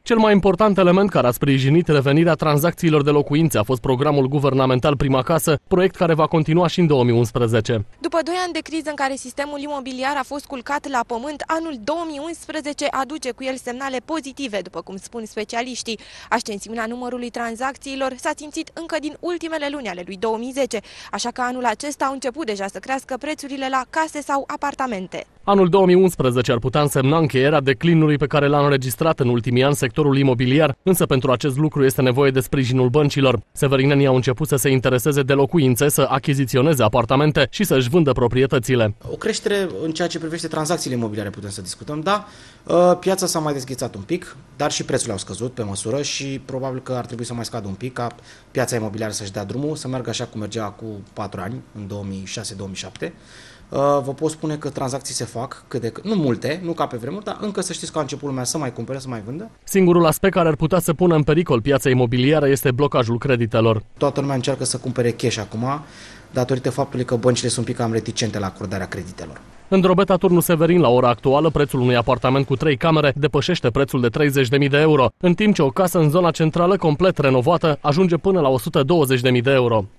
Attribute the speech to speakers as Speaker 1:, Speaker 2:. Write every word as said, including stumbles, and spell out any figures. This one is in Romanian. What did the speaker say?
Speaker 1: Cel mai important element care a sprijinit revenirea tranzacțiilor de locuințe a fost programul guvernamental Prima Casă, proiect care va continua și în două mii unsprezece.
Speaker 2: După doi ani de criză în care sistemul imobiliar a fost culcat la pământ, anul două mii unsprezece aduce cu el semnale pozitive, după cum spun specialiștii. Ascensiunea numărului tranzacțiilor s-a simțit încă din ultimele luni ale lui două mii zece, așa că anul acesta au început deja să crească prețurile la case sau apartamente.
Speaker 1: Anul două mii unsprezece ar putea însemna încheierea declinului pe care l-a înregistrat în ultimii ani sectorul imobiliar, însă pentru acest lucru este nevoie de sprijinul băncilor. Severinenii au început să se intereseze de locuințe, să achiziționeze apartamente și să-și vândă proprietățile.
Speaker 3: O creștere în ceea ce privește tranzacțiile imobiliare putem să discutăm, da, piața s-a mai dezghețat un pic, dar și prețurile au scăzut pe măsură și probabil că ar trebui să mai scadă un pic ca piața imobiliară să-și dea drumul, să meargă așa cum mergea cu patru ani, în două mii șase două mii șapte. Vă pot spune că tranzacții se fac, cât de cât, nu multe, nu ca pe vremuri, dar încă să știți că a început lumea să mai cumpere, să mai vândă.
Speaker 1: Singurul aspect care ar putea să pună în pericol piața imobiliară este blocajul creditelor.
Speaker 3: Toată lumea încearcă să cumpere cash acum, datorită faptului că băncile sunt un pic cam reticente la acordarea creditelor.
Speaker 1: În Drobeta Turnul Severin, la ora actuală, prețul unui apartament cu trei camere depășește prețul de treizeci de mii de euro, în timp ce o casă în zona centrală complet renovată ajunge până la o sută douăzeci de mii de euro.